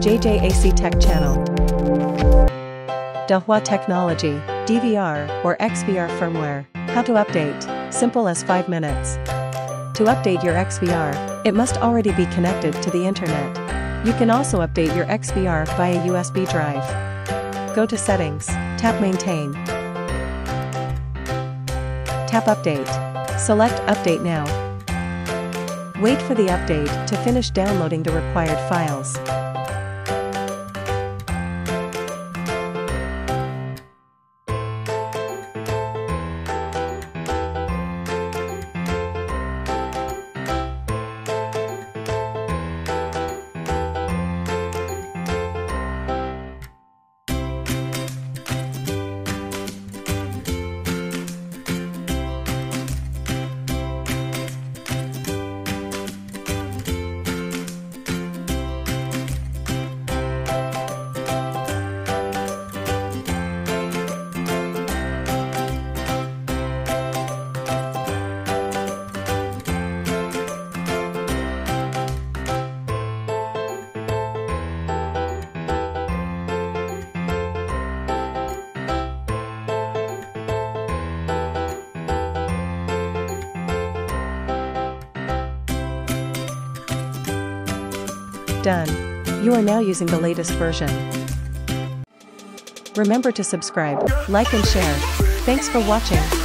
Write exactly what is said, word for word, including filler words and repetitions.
J J A C Tech Channel. Dahua Technology, D V R, or X V R firmware. How to update. Simple as five minutes. To update your X V R, it must already be connected to the internet. You can also update your X V R via U S B drive. Go to Settings, tap Maintain. Tap Update. Select Update Now. Wait for the update to finish downloading the required files. Done. You are now using the latest version. Remember to subscribe, like and share. Thanks for watching.